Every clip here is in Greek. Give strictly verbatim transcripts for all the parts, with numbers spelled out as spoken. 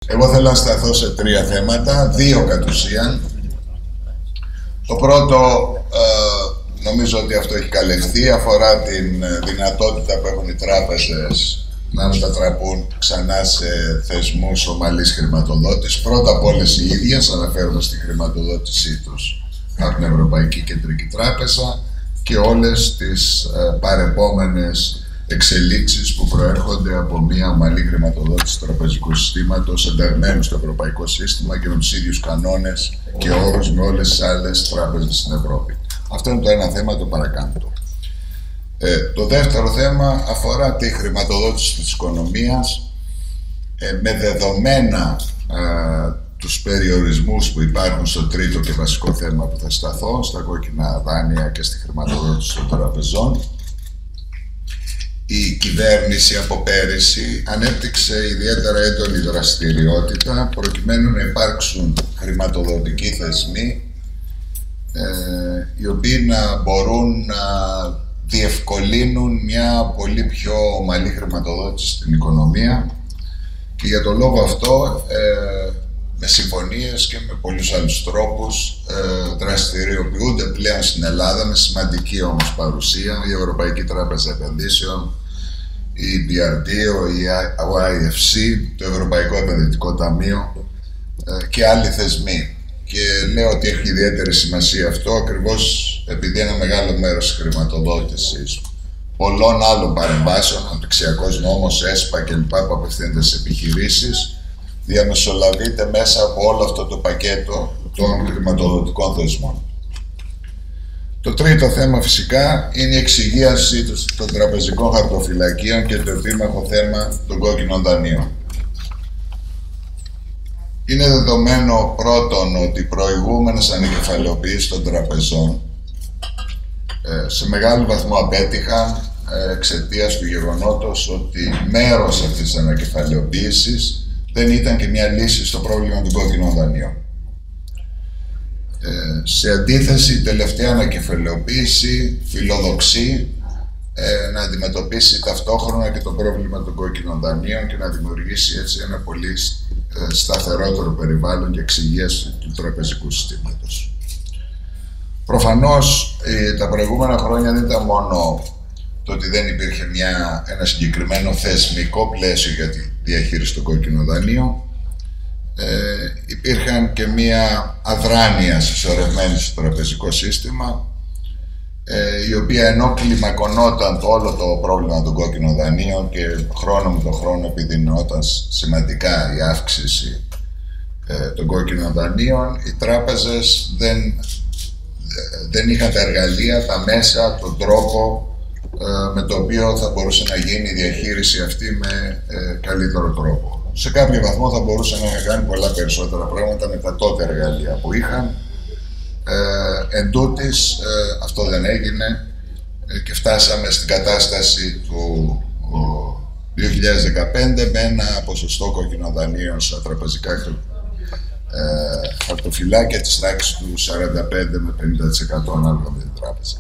Εγώ θέλω να σταθώ σε τρία θέματα, δύο κατ' ουσίαν. Το πρώτο, ε, νομίζω ότι αυτό έχει καλυφθεί, αφορά την δυνατότητα που έχουν οι τράπεζες να μετατραπούν ξανά σε θεσμούς ομαλής χρηματοδότησης. Πρώτα απ' όλες οι ίδιες, αναφέρομαι στη χρηματοδότησή τους από την Ευρωπαϊκή Κεντρική Τράπεζα και όλες τις ε, παρεπόμενες εξελίξεις που προέρχονται από μια ομαλή χρηματοδότηση του τραπεζικού συστήματος ενταγμένου στο ευρωπαϊκό σύστημα και με τους ίδιους κανόνες και όρους με όλες τις άλλες τράπεζες στην Ευρώπη. Αυτό είναι το ένα θέμα, το παρακάτω. Ε, το δεύτερο θέμα αφορά τη χρηματοδότηση της οικονομίας ε, με δεδομένα ε, τους περιορισμούς που υπάρχουν στο τρίτο και βασικό θέμα που θα σταθώ, στα κόκκινα δάνεια και στη χρηματοδότηση των τραπεζών. Η κυβέρνηση από πέρυσι ανέπτυξε ιδιαίτερα έντονη δραστηριότητα προκειμένου να υπάρξουν χρηματοδοτικοί θεσμοί ε, οι οποίοι να μπορούν να διευκολύνουν μια πολύ πιο ομαλή χρηματοδότηση στην οικονομία και για τον λόγο αυτό ε, με συμφωνίες και με πολλούς άλλους τρόπους ε, δραστηριοποιούνται πλέον στην Ελλάδα με σημαντική όμως παρουσία η Ευρωπαϊκή Τράπεζα Επενδύσεων, η μπι αρ ντι, ο άι εφ σι, το Ευρωπαϊκό Επενδυτικό Ταμείο ε, και άλλοι θεσμοί. Και λέω ότι έχει ιδιαίτερη σημασία αυτό ακριβώς επειδή ένα μεγάλο μέρος της χρηματοδότησης πολλών άλλων παρεμβάσεων, αναπτυξιακός νόμος, ΕΣΠΑ κλπ. Που απευθύνεται σε επιχειρήσεις, διαμεσολαβείται μέσα από όλο αυτό το πακέτο των χρηματοδοτικών θεσμών. Το τρίτο θέμα φυσικά είναι η εξυγίαση των τραπεζικών χαρτοφυλακίων και το επίμαχο θέμα των κόκκινων δανείων. Είναι δεδομένο πρώτον ότι οι προηγούμενες ανακεφαλαιοποιήσεις των τραπεζών ε, σε μεγάλο βαθμό απέτυχαν ε, εξαιτίας του γεγονότος ότι μέρος αυτής της ανακεφαλαιοποίησης δεν ήταν και μια λύση στο πρόβλημα των κόκκινων δανείων. Ε, σε αντίθεση, η τελευταία ανακεφαλαιοποίηση φιλοδοξεί ε, να αντιμετωπίσει ταυτόχρονα και το πρόβλημα των κόκκινων δανείων και να δημιουργήσει έτσι ένα πολύ ε, σταθερότερο περιβάλλον και εξυγίαση του τραπεζικού συστήματος. Προφανώς ε, τα προηγούμενα χρόνια δεν ήταν μόνο το ότι δεν υπήρχε μια, ένα συγκεκριμένο θεσμικό πλαίσιο για τη διαχείριση των κόκκινων δανείων. Ε, υπήρχαν και μία αδράνεια συσσωρευμένη στο τραπεζικό σύστημα ε, η οποία ενώ κλιμακωνόταν το όλο το πρόβλημα των κόκκινων δανείων και χρόνο με τον χρόνο επιδεινόταν σημαντικά η αύξηση ε, των κόκκινων δανείων, οι τράπεζες δεν, δεν είχαν τα εργαλεία, τα μέσα, τον τρόπο ε, με το οποίο θα μπορούσε να γίνει η διαχείριση αυτή με ε, καλύτερο τρόπο. Σε κάποιο βαθμό θα μπορούσε να κάνει πολλά περισσότερα πράγματα με τα τότε εργαλεία που είχαν. Ε, εν τούτης, ε, αυτό δεν έγινε ε, και φτάσαμε στην κατάσταση του δύο χιλιάδες δεκαπέντε με ένα ποσοστό κόκκινων δανείων στα τραπεζικά ε, χαρτοφυλάκια της τάξης του σαράντα πέντε με πενήντα τοις εκατό ανάλογα με την τράπεζα.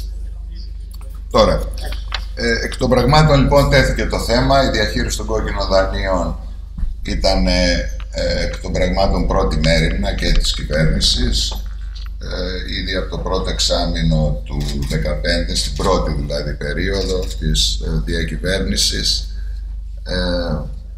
Τώρα, ε, εκ των πραγμάτων λοιπόν τέθηκε το θέμα, η διαχείριση των κόκκινων δανείων ήταν ε, εκ των πραγμάτων πρώτη μέρημνα και της κυβέρνησης. Ε, ήδη από το πρώτο εξάμηνο του δύο χιλιάδες δεκαπέντε, στην πρώτη δηλαδή περίοδο της ε, διακυβέρνησης, ε,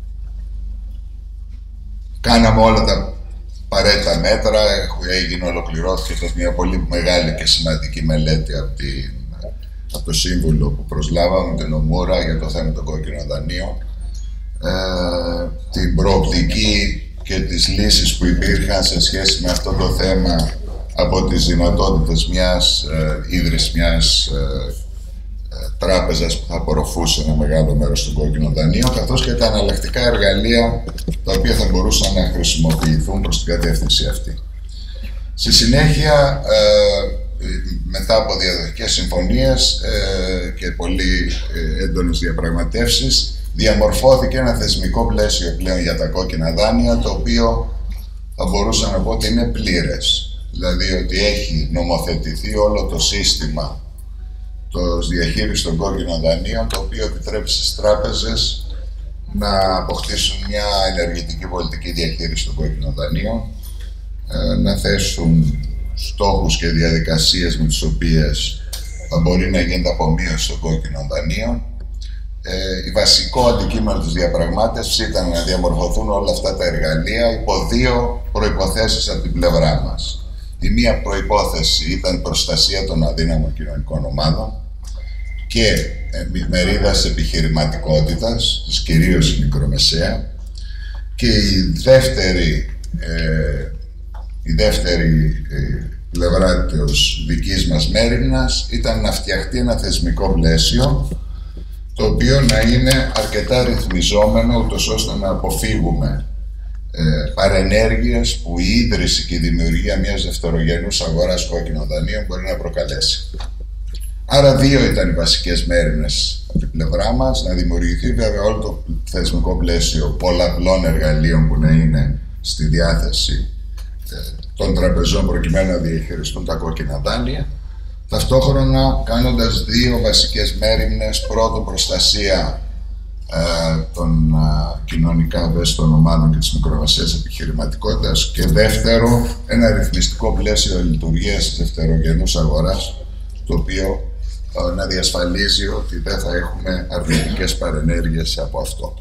κάναμε όλα τα απαραίτητα μέτρα. Έγινε, ολοκληρώθηκε το, μια πολύ μεγάλη και σημαντική μελέτη από, την, από το σύμβουλο που προσλάβαμε, την Ομούρα, για το θέμα των κόκκινων δανείων. Ε, την προοπτική και τις λύσεις που υπήρχαν σε σχέση με αυτό το θέμα από τις δυνατότητες μιας ε, ίδρυσης μιας ε, ε, τράπεζας που θα απορροφούσε ένα μεγάλο μέρος των κόκκινων δανείων, καθώς και τα εναλλακτικά εργαλεία τα οποία θα μπορούσαν να χρησιμοποιηθούν προς την κατεύθυνση αυτή. Στη συνέχεια, ε, μετά από διαδοχικές συμφωνίες ε, και πολύ ε, έντονες διαπραγματεύσεις, διαμορφώθηκε ένα θεσμικό πλαίσιο πλέον για τα κόκκινα δάνεια, το οποίο θα μπορούσα να πω ότι είναι πλήρες. Δηλαδή ότι έχει νομοθετηθεί όλο το σύστημα το διαχείριση των κόκκινων δανείων, το οποίο επιτρέπει στις τράπεζες να αποκτήσουν μια ενεργητική πολιτική διαχείριση των κόκκινων δανείων, να θέσουν στόχους και διαδικασίες με τις οποίες μπορεί να γίνεται απομείωση των κόκκινων δανείων. Ε, η βασικό αντικείμενο της διαπραγμάτευσης ήταν να διαμορφωθούν όλα αυτά τα εργαλεία υπό δύο προϋποθέσεις από την πλευρά μας. Η μία προϋπόθεση ήταν η προστασία των αδύναμων κοινωνικών ομάδων και ε, μερίδας επιχειρηματικότητας, κυρίως η μικρομεσαία, και η δεύτερη, ε, η δεύτερη ε, πλευρά της δικής μας μέριμνας ήταν να φτιαχτεί ένα θεσμικό πλαίσιο το οποίο να είναι αρκετά ρυθμιζόμενο, ούτως ώστε να αποφύγουμε ε, παρενέργειες που η ίδρυση και η δημιουργία μιας δευτερογενούς αγοράς κόκκινων δανείων μπορεί να προκαλέσει. Άρα δύο ήταν οι βασικές μέριμνες από την πλευρά μας, να δημιουργηθεί βέβαια όλο το θεσμικό πλαίσιο πολλαπλών εργαλείων που να είναι στη διάθεση ε, των τραπεζών προκειμένου να διαχειριστούν τα κόκκινα δάνεια, ταυτόχρονα κάνοντας δύο βασικές μέριμνες. Πρώτον, προστασία ε, των ε, κοινωνικά ευαίσθητων ομάδων και της μικρομεσαίας επιχειρηματικότητας, και δεύτερο, ένα ρυθμιστικό πλαίσιο λειτουργίας της δευτερογενούς αγοράς, το οποίο ε, να διασφαλίζει ότι δεν θα έχουμε αρνητικές παρενέργειες από αυτό.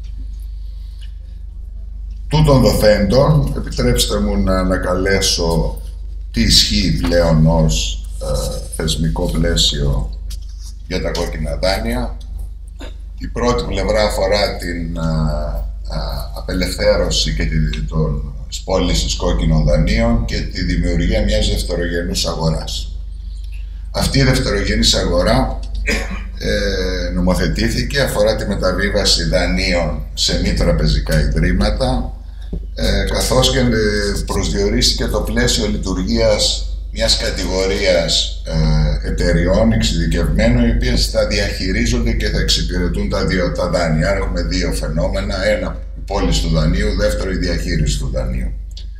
Τούτων δοθέντων, επιτρέψτε μου να ανακαλέσω τι ισχύει πλέον ως ε, θεσμικό πλαίσιο για τα κόκκινα δάνεια. Η πρώτη πλευρά αφορά την α, α, απελευθέρωση και τη, των πώλησης κόκκινων δανείων και τη δημιουργία μιας δευτερογενούς αγοράς. Αυτή η δευτερογενής αγορά ε, νομοθετήθηκε, αφορά τη μεταβίβαση δανείων σε μη τραπεζικά ιδρύματα, ε, καθώς και προσδιορίστηκε το πλαίσιο λειτουργίας μιας κατηγορίας ε, εταιριών εξειδικευμένων, οι οποίες θα διαχειρίζονται και θα εξυπηρετούν τα δύο τα δάνεια. Άρα έχουμε δύο φαινόμενα: ένα, η πώληση του δανείου; δεύτερο, η διαχείριση του δανείου.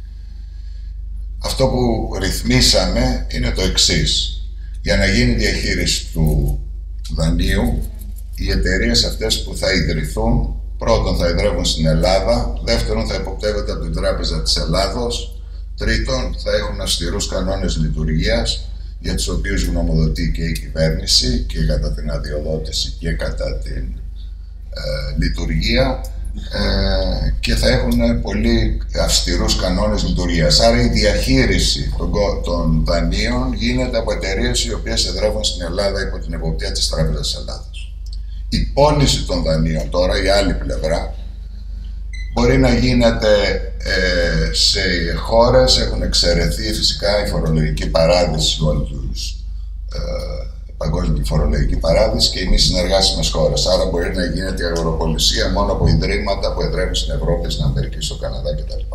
Αυτό που ρυθμίσαμε είναι το εξής. Για να γίνει διαχείριση του δανείου, οι εταιρείες αυτές που θα ιδρυθούν, πρώτον θα ιδρεύουν στην Ελλάδα, δεύτερον θα υποπτεύονται από την Τράπεζα της Ελλάδος, τρίτον, θα έχουν αυστηρούς κανόνες λειτουργίας, για τους οποίους γνωμοδοτεί και η κυβέρνηση και κατά την αδειοδότηση και κατά την ε, λειτουργία, ε, και θα έχουν πολύ αυστηρούς κανόνες λειτουργίας. Άρα η διαχείριση των, των δανείων γίνεται από εταιρείες οι οποίες εδρεύουν στην Ελλάδα υπό την εποπτεία της Τράπεζας της Ελλάδας. Η πώληση των δανείων τώρα, η άλλη πλευρά, μπορεί να γίνεται ε, σε χώρες, έχουν εξαιρεθεί φυσικά η φορολογική παράδειση, όλη τους ε, παγκόσμια φορολογική παράδειση και οι μη συνεργάσιμες χώρες. Άρα μπορεί να γίνεται η αγοροπολισία μόνο από ιδρύματα που εδρεύουν στην Ευρώπη, στην Αμερική, στο Καναδά κτλ.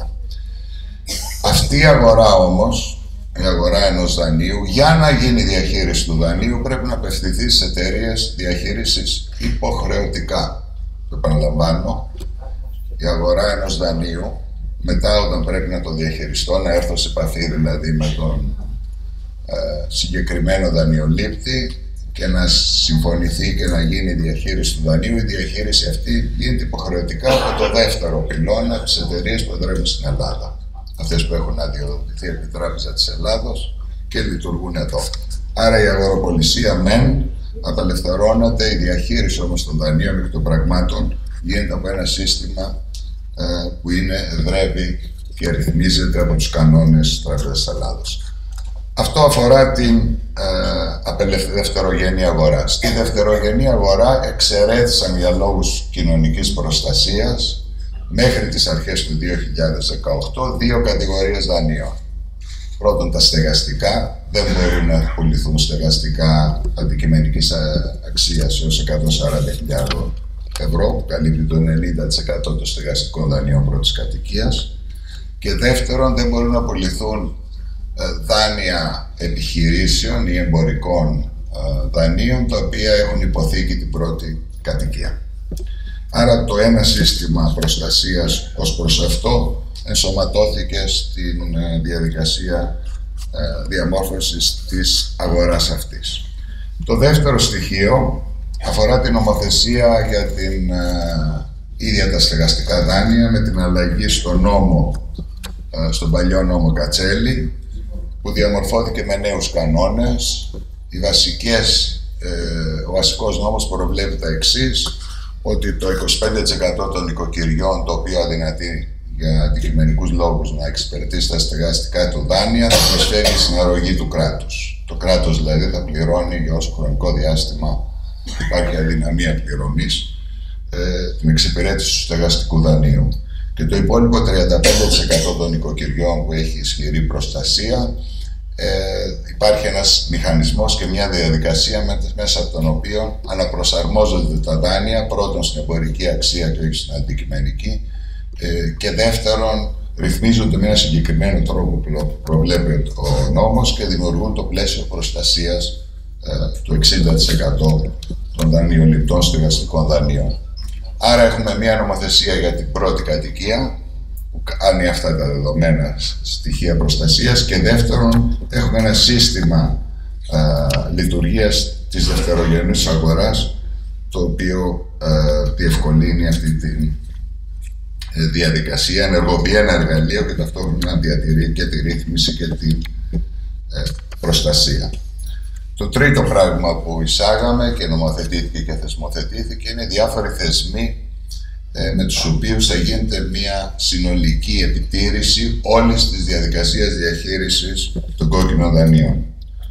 Αυτή η αγορά όμως, η αγορά ενός δανείου, για να γίνει η διαχείριση του δανείου, πρέπει να απευθυνθεί στις εταιρείες διαχείρισης υποχρεωτικά. Το επαναλαμβάνω. Η αγορά ενός δανείου, μετά όταν πρέπει να το διαχειριστώ, να έρθω σε επαφή δηλαδή με τον ε, συγκεκριμένο δανειολήπτη και να συμφωνηθεί και να γίνει η διαχείριση του δανείου, η διαχείριση αυτή γίνεται υποχρεωτικά από το δεύτερο πυλώνα της εταιρείας που εδρεύουν στην Ελλάδα. Αυτές που έχουν αδειοδοτηθεί από την Τράπεζα της Ελλάδος και λειτουργούν εδώ. Άρα η αγοροπολισία μεν απελευθερώνεται, η διαχείριση όμως των δανείων και των πραγμάτων γίνεται από ένα σύστημα ε, που είναι, εδρεύει και ρυθμίζεται από τους κανόνες της Τράπεζας της Ελλάδος. Αυτό αφορά την ε, δευτερογενή αγορά. Στη δευτερογενή αγορά εξαιρέθησαν για λόγους κοινωνικής προστασίας μέχρι τις αρχές του δύο χιλιάδες δεκαοκτώ δύο κατηγορίες δανείων. Πρώτον, τα στεγαστικά. Δεν μπορούν να πουληθούν στεγαστικά αντικειμενικής αξίας έως εκατόν σαράντα χιλιάδες ευρώ, που καλύπτει το ενενήντα τοις εκατό των στεγαστικών δανείων πρώτης κατοικίας. Και δεύτερον, δεν μπορούν να πουληθούν δάνεια επιχειρήσεων ή εμπορικών δανείων, τα οποία έχουν υποθήκη την πρώτη κατοικία. Άρα το ένα σύστημα προστασίας ως προς αυτό ενσωματώθηκε στην διαδικασία διαμόρφωσης της αγοράς αυτής. Το δεύτερο στοιχείο αφορά την νομοθεσία για την ίδια τα στεγαστικά δάνεια με την αλλαγή στο νόμο, στον παλιό νόμο Κατσέλη, που διαμορφώθηκε με νέους κανόνες. Οι βασικές, ε, ο βασικός νόμος προβλέπει τα εξής, ότι το είκοσι πέντε τοις εκατό των νοικοκυριών, το οποίο αδυνατεί για αντικειμενικούς λόγους να εξυπηρετήσει τα στεγαστικά του δάνεια, θα προσφέρει στην αρρωγή του κράτους. Το κράτος δηλαδή θα πληρώνει για όσο χρονικό διάστημα υπάρχει αδυναμία πληρωμής ε, την εξυπηρέτηση του στεγαστικού δανείου. Και το υπόλοιπο τριάντα πέντε τοις εκατό των νοικοκυριών που έχει ισχυρή προστασία, ε, υπάρχει ένας μηχανισμός και μια διαδικασία μέσα από τον οποίο αναπροσαρμόζονται τα δάνεια, πρώτον στην εμπορική αξία και όχι στην αντικειμενική, ε, και δεύτερον ρυθμίζονται με ένα συγκεκριμένο τρόπο που προβλέπει ο νόμος και δημιουργούν το πλαίσιο προστασίας ε, του εξήντα τοις εκατό των δανειοληπτών στεγαστικών δανείων. Άρα έχουμε μια νομοθεσία για την πρώτη κατοικία που κάνει αυτά τα δεδομένα στοιχεία προστασίας και δεύτερον έχουμε ένα σύστημα α, λειτουργίας της δευτερογενούς αγοράς το οποίο α, διευκολύνει αυτή τη ε, διαδικασία, ενεργοποιεί ένα εργαλείο και ταυτόχρονα διατηρεί και τη ρύθμιση και την ε, προστασία. Το τρίτο πράγμα που εισάγαμε και νομοθετήθηκε και θεσμοθετήθηκε είναι διάφοροι θεσμοί ε, με τους οποίους θα γίνεται μια συνολική επιτήρηση όλης της διαδικασίας διαχείρισης των κόκκινων δανείων.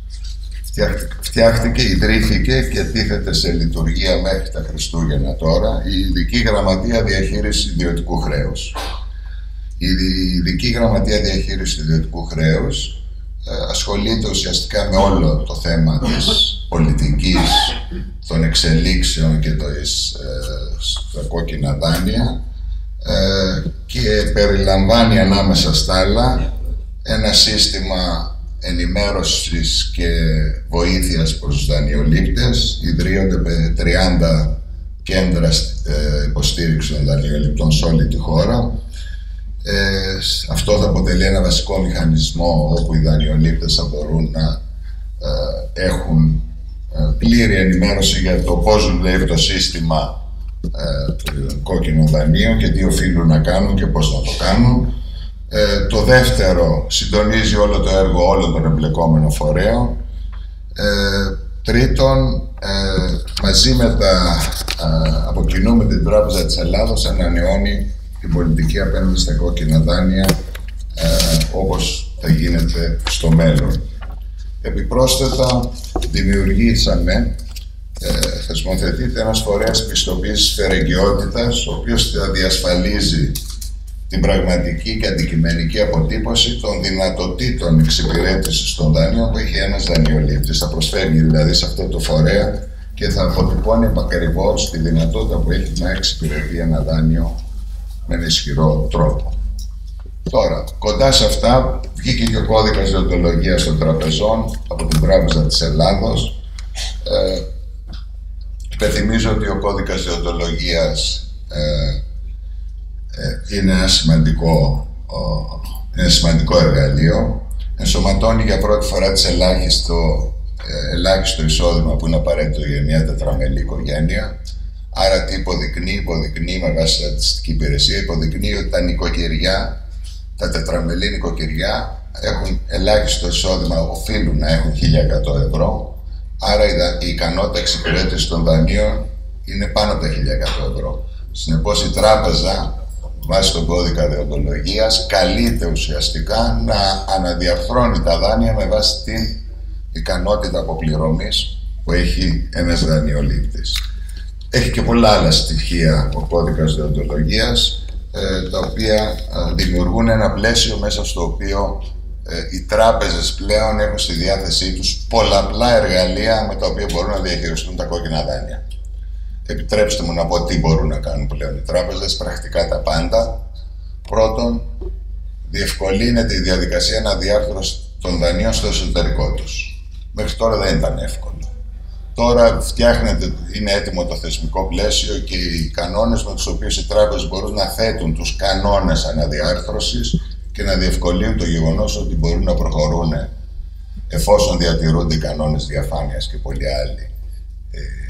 Φτιάχτηκε, ιδρύθηκε και τίθεται σε λειτουργία μέχρι τα Χριστούγεννα τώρα η Ειδική Γραμματεία Διαχείρισης Ιδιωτικού Χρέους. Η Ειδική Γραμματεία Διαχείρισης Ιδιωτικού Χρέους ασχολείται ουσιαστικά με όλο το θέμα της πολιτικής, των εξελίξεων και της, ε, στα κόκκινα δάνεια ε, και περιλαμβάνει ανάμεσα στα άλλα ένα σύστημα ενημέρωσης και βοήθειας προς τους δανειολήπτες. Ιδρύονται με τριάντα κέντρα ε, υποστήριξη των δανειοληπτών σε όλη τη χώρα. Ε, αυτό θα αποτελεί ένα βασικό μηχανισμό όπου οι δανειολήπτες θα μπορούν να ε, έχουν ε, πλήρη ενημέρωση για το πώς δουλεύει το σύστημα ε, των κόκκινων δανείων και τι οφείλουν να κάνουν και πώς να το κάνουν. Ε, το δεύτερο, συντονίζει όλο το έργο όλων των εμπλεκόμενων φορέων. Ε, τρίτον, ε, μαζί με τα ε, από κοινού με την Τράπεζα της Ελλάδος ανανεώνει την πολιτική απέναντι στα κόκκινα δάνεια ε, όπως θα γίνεται στο μέλλον. Επιπρόσθετα, δημιουργήσαμε, ε, θεσμοθετείται ένας φορέας πιστοποίησης φερεγγιότητας, ο οποίος θα διασφαλίζει την πραγματική και αντικειμενική αποτύπωση των δυνατοτήτων εξυπηρέτησης των δανείων που έχει ένας δανειολήπτης. Θα προσφέρει δηλαδή σε αυτό το φορέα και θα αποτυπώνει επακριβώς τη δυνατότητα που έχει να εξυπηρετεί ένα δάνειο με ένα ισχυρό τρόπο. Τώρα, κοντά σε αυτά βγήκε και ο κώδικας δεοντολογίας των τραπεζών από την Τράπεζα της Ελλάδος. Ε, υπενθυμίζω ότι ο κώδικας δεοντολογίας ε, ε, είναι ένα σημαντικό, ε, ένα σημαντικό εργαλείο. Ενσωματώνει για πρώτη φορά τις ελάχιστο, ε, ελάχιστο εισόδημα που είναι απαραίτητο για μια τετραμελή οικογένεια. Άρα τι υποδεικνύει, υποδεικνύει με βάση τη στατιστική υπηρεσία, υποδεικνύει ότι τα νοικοκυριά, τα τετραμελή νοικοκυριά έχουν ελάχιστο εισόδημα, οφείλουν να έχουν χίλια εκατό ευρώ. Άρα η ικανότητα εξυπηρέτησης των δανείων είναι πάνω από τα χίλια εκατό ευρώ. Συνεπώς η τράπεζα, βάσει τον κώδικα δεοντολογίας, καλείται ουσιαστικά να αναδιαρθρώνει τα δάνεια με βάση την ικανότητα αποπληρωμής που έχει ένας δανειολήπτης. Έχει και πολλά άλλα στοιχεία ο κώδικας δεοντολογίας, ε, τα οποία ε, δημιουργούν ένα πλαίσιο μέσα στο οποίο ε, οι τράπεζες πλέον έχουν στη διάθεσή τους πολλαπλά εργαλεία με τα οποία μπορούν να διαχειριστούν τα κόκκινα δάνεια. Επιτρέψτε μου να πω τι μπορούν να κάνουν πλέον οι τράπεζες, πρακτικά τα πάντα. Πρώτον, διευκολύνεται η διαδικασία αναδιάρθρωσης των δανείων στο εσωτερικό τους. Μέχρι τώρα δεν ήταν εύκολο. Τώρα φτιάχνεται, είναι έτοιμο το θεσμικό πλαίσιο και οι κανόνες με τους οποίους οι τράπεζες μπορούν να θέτουν τους κανόνες αναδιάρθρωσης και να διευκολύνουν το γεγονός ότι μπορούν να προχωρούν εφόσον διατηρούνται οι κανόνες διαφάνειας και πολλοί άλλοι ε,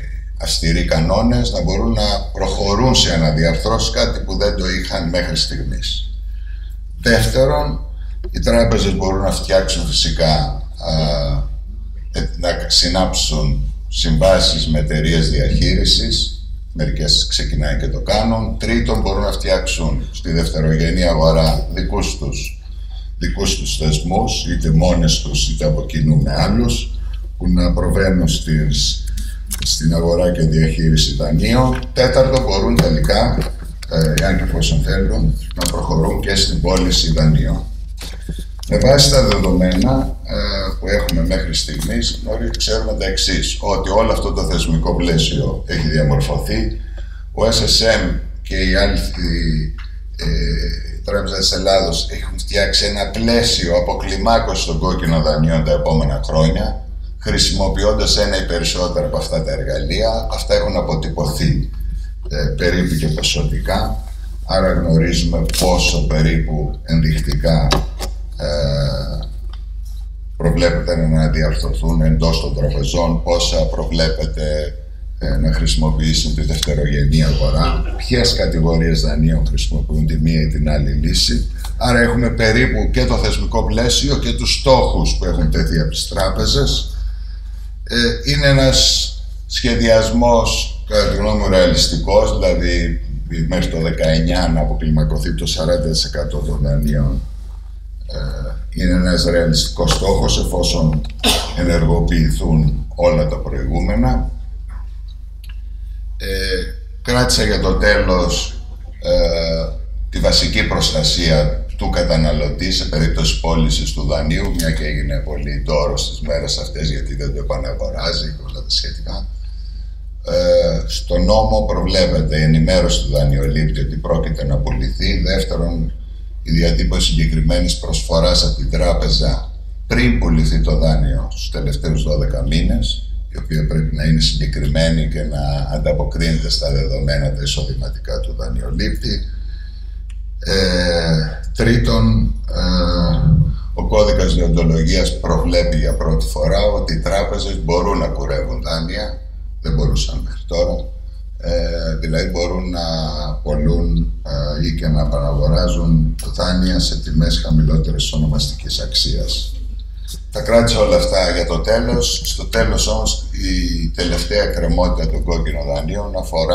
αυστηροί κανόνες, να μπορούν να προχωρούν σε αναδιαρθρώσεις, κάτι που δεν το είχαν μέχρι στιγμής. Δεύτερον, οι τράπεζες μπορούν να φτιάξουν φυσικά, α, να συνάψουν συμβάσεις με εταιρείες διαχείρισης, μερικές ξεκινάνε και το κάνουν. Τρίτον, μπορούν να φτιάξουν στη δευτερογενή αγορά δικούς τους, δικούς τους θεσμούς, είτε μόνες τους είτε από κοινού με άλλους, που να προβαίνουν στις, στην αγορά και διαχείριση δανείων. Τέταρτο, μπορούν τελικά, ε, αν και εφόσον θέλουν, να προχωρούν και στην πώληση δανείων. Με βάση τα δεδομένα ε, που έχουμε μέχρι στιγμής, γνωρίζουμε, ξέρουμε τα εξής, ότι όλο αυτό το θεσμικό πλαίσιο έχει διαμορφωθεί. Ο ες ες εμ και οι άλλοι ε, τράπεζες της Ελλάδος έχουν φτιάξει ένα πλαίσιο αποκλιμάκωσης των κόκκινων δανείων τα επόμενα χρόνια, χρησιμοποιώντας ένα ή περισσότερα από αυτά τα εργαλεία. Αυτά έχουν αποτυπωθεί ε, περίπου και ποσοτικά, άρα γνωρίζουμε πόσο περίπου ενδεικτικά ε, προβλέπεται να διαρθωθούν εντός των τραπεζών, πόσα προβλέπεται ε, να χρησιμοποιήσουν τη δευτερογενή αγορά, ποιες κατηγορίες δανείων χρησιμοποιούν τη μία ή την άλλη λύση. Άρα έχουμε περίπου και το θεσμικό πλαίσιο και τους στόχους που έχουν τεθεί από τις τράπεζες. Ε, είναι ένας σχεδιασμός, κατά τη γνώμη μου, ρεαλιστικός, δηλαδή μέχρι το δεκαεννιά να αποκλιμακωθεί το σαράντα τοις εκατό των δανείων. Ε, είναι ένας ρεαλιστικός στόχος εφόσον ενεργοποιηθούν όλα τα προηγούμενα. Ε, κράτησα για το τέλος ε, τη βασική προστασία του καταναλωτή σε περίπτωση πώλησης του δανείου, μια και έγινε πολύ δώρος στις μέρες αυτές γιατί δεν το επαναγοράζει και όλα τα σχετικά. Ε, στο νόμο προβλέπεται η ενημέρωση του δανειολήπτη ότι πρόκειται να πουληθεί. Δεύτερον, η διατύπωση συγκεκριμένης προσφοράς από την τράπεζα πριν πουληθεί το δάνειο στους τελευταίους δώδεκα μήνες, η οποία πρέπει να είναι συγκεκριμένη και να ανταποκρίνεται στα δεδομένα τα εισοδηματικά του δανειολήπτη. Ε, τρίτον, ε, ο κώδικας δεοντολογίας προβλέπει για πρώτη φορά ότι οι τράπεζες μπορούν να κουρεύουν δάνεια, δεν μπορούσαν μέχρι τώρα. Ε, δηλαδή μπορούν να πωλούν ε, ή και να επαναγοράζουν δάνεια σε τιμές χαμηλότερες της ονομαστικής αξίας. Τα κράτησα όλα αυτά για το τέλος. Στο τέλος όμως η τελευταία εκκρεμότητα των κόκκινων δανείων αφορά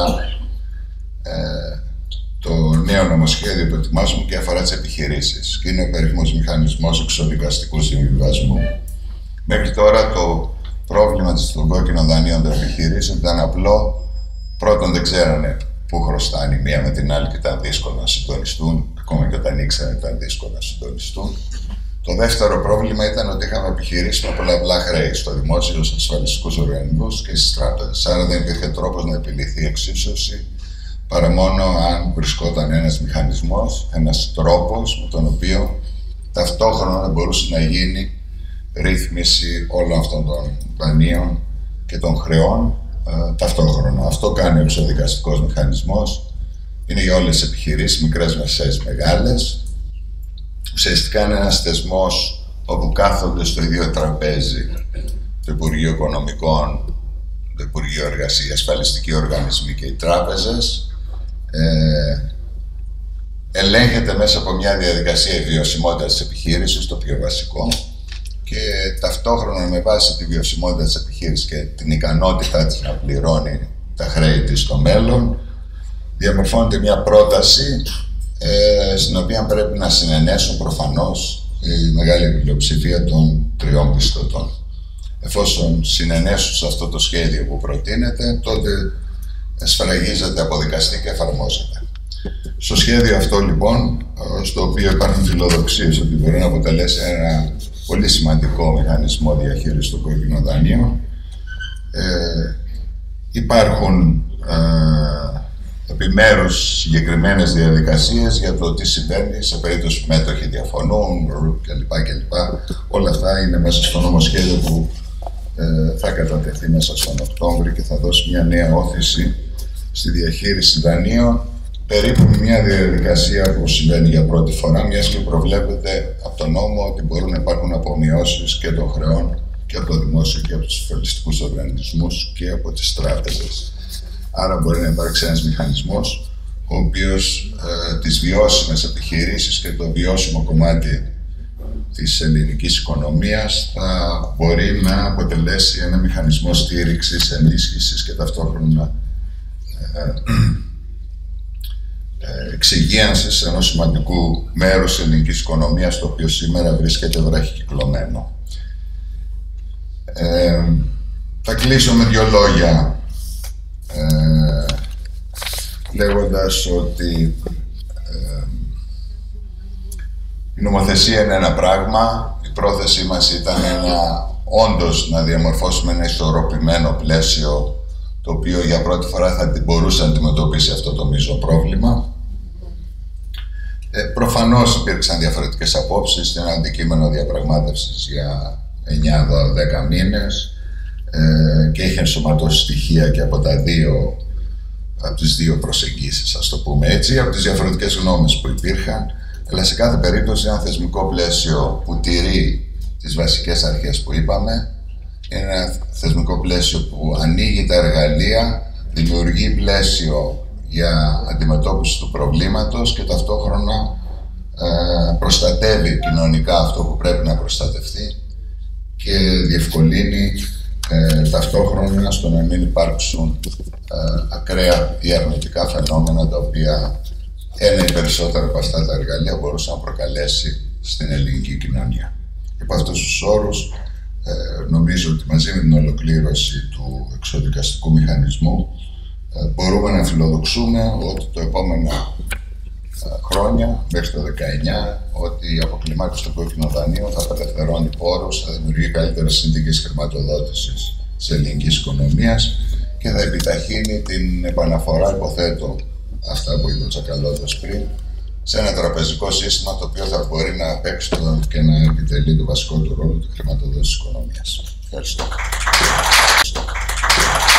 ε, το νέο νομοσχέδιο που ετοιμάζουμε και αφορά τις επιχειρήσεις και είναι ο περίφημος μηχανισμός εξοδικαστικού συμβιβασμού. Μέχρι τώρα το πρόβλημα των κόκκινων δανείων των επιχειρήσεων ήταν απλό. Πρώτον, δεν ξέρανε πού χρωστάνε η μία με την άλλη και ήταν δύσκολο να συντονιστούν. Ακόμα και όταν ήξεραν, ήταν δύσκολο να συντονιστούν. Το δεύτερο πρόβλημα ήταν ότι είχαμε επιχειρήσει με πολλαπλά χρέη στο δημόσιο, στους ασφαλιστικούς οργανισμούς και στις τράπεζες. Άρα δεν υπήρχε τρόπος να επιληθεί η εξίσωση παρά μόνο αν βρισκόταν ένας μηχανισμός, ένας τρόπος με τον οποίο ταυτόχρονα μπορούσε να γίνει ρύθμιση όλων αυτών των δανείων και των χρεών ε, ταυτόχρονα. Αυτό κάνει ο εξοδικαστικός μηχανισμός. Είναι για όλες τις επιχειρήσεις, μικρές, μεσαίες, μεγάλες. Ουσιαστικά είναι ένας θεσμός όπου κάθονται στο ίδιο τραπέζι το Υπουργείο Οικονομικών, το Υπουργείο Εργασίας, οι ασφαλιστικοί οργανισμοί και οι τράπεζες. Ε, ελέγχεται μέσα από μια διαδικασία η βιωσιμότητα της επιχείρησης, το πιο βασικό, και ταυτόχρονα με βάση τη βιωσιμότητα της επιχείρησης και την ικανότητά της να πληρώνει τα χρέη της στο μέλλον, διαμορφώνεται μια πρόταση ε, στην οποία πρέπει να συνενέσουν προφανώς η μεγάλη πλειοψηφία των τριών πιστωτών. Εφόσον συνενέσουν σε αυτό το σχέδιο που προτείνεται, τότε σφραγίζεται από δικαστή και εφαρμόζεται. Στο σχέδιο αυτό, λοιπόν, στο οποίο υπάρχουν φιλοδοξίες ότι μπορεί να αποτελέσει ένα πολύ σημαντικό μηχανισμό διαχείρισης των κόκκινων δανείων, ε, υπάρχουν ε, επιμέρους συγκεκριμένες διαδικασίες για το τι συμβαίνει σε περίπτωση που μέτοχοι διαφωνούν κλπ. κλπ. Όλα αυτά είναι μέσα στο νομοσχέδιο που ε, θα κατατεθεί μέσα στον Οκτώβρη και θα δώσει μια νέα όθηση στη διαχείριση δανείων, περίπου μια διαδικασία που συμβαίνει για πρώτη φορά, μιας και προβλέπεται από τον νόμο ότι μπορούν να υπάρχουν απομειώσεις και των χρεών και από το δημόσιο και από τους ασφαλιστικούς οργανισμούς και από τις τράπεζες. Άρα μπορεί να υπάρξει ένας μηχανισμός ο οποίος ε, τις βιώσιμες επιχειρήσεις και το βιώσιμο κομμάτι της ελληνικής οικονομίας θα μπορεί να αποτελέσει ένα μηχανισμό στήριξης, ενίσχυσης και ταυτόχρονα ε, ε, εξυγίανσης ενός σημαντικού μέρους της ελληνικής οικονομίας, το οποίο σήμερα βρίσκεται βραχικυκλωμένο. Ε, θα κλείσω με δύο λόγια ε, λέγοντας ότι ε, η νομοθεσία είναι ένα πράγμα, η πρόθεσή μας ήταν ένα, όντως να διαμορφώσουμε ένα ισορροπημένο πλαίσιο το οποίο για πρώτη φορά θα μπορούσε να αντιμετωπίσει αυτό το μείζον πρόβλημα. Ε, προφανώς υπήρξαν διαφορετικές απόψεις, είναι αντικείμενο διαπραγμάτευσης για εννιά δέκα μήνες ε, και είχε ενσωματώσει στοιχεία και από τα δύο, από τις δύο προσεγγίσεις, ας το πούμε έτσι, από τις διαφορετικές γνώμες που υπήρχαν, αλλά σε κάθε περίπτωση ένα θεσμικό πλαίσιο που τηρεί τις βασικές αρχές που είπαμε, είναι ένα θεσμικό πλαίσιο που ανοίγει τα εργαλεία, δημιουργεί πλαίσιο για αντιμετώπιση του προβλήματος και ταυτόχρονα ε, προστατεύει κοινωνικά αυτό που πρέπει να προστατευτεί και διευκολύνει ε, ταυτόχρονα στο να μην υπάρξουν ε, ακραία ή αρνητικά φαινόμενα τα οποία ένα ή περισσότερα από αυτά τα εργαλεία μπορούσε να προκαλέσει στην ελληνική κοινωνία. Υπό αυτούς τους όρους, ε, νομίζω ότι μαζί με την ολοκλήρωση του εξοδικαστικού μηχανισμού ε, μπορούμε να φιλοδοξούμε ότι το επόμενο ε, χρόνια, μέχρι το δεκαεννιά, ότι η αποκλιμάκωση του κόκκινου δανείου θα απελευθερώνει πόρους, θα δημιουργεί καλύτερες συνθήκες χρηματοδότησης της ελληνικής οικονομίας και θα επιταχύνει την επαναφορά, υποθέτω, αυτά που είπε ο Τσακαλώτος πριν, σε ένα τραπεζικό σύστημα το οποίο θα μπορεί να παίξει και να επιτελεί το βασικό του ρόλο, τη χρηματοδότηση της οικονομίας. Ευχαριστώ.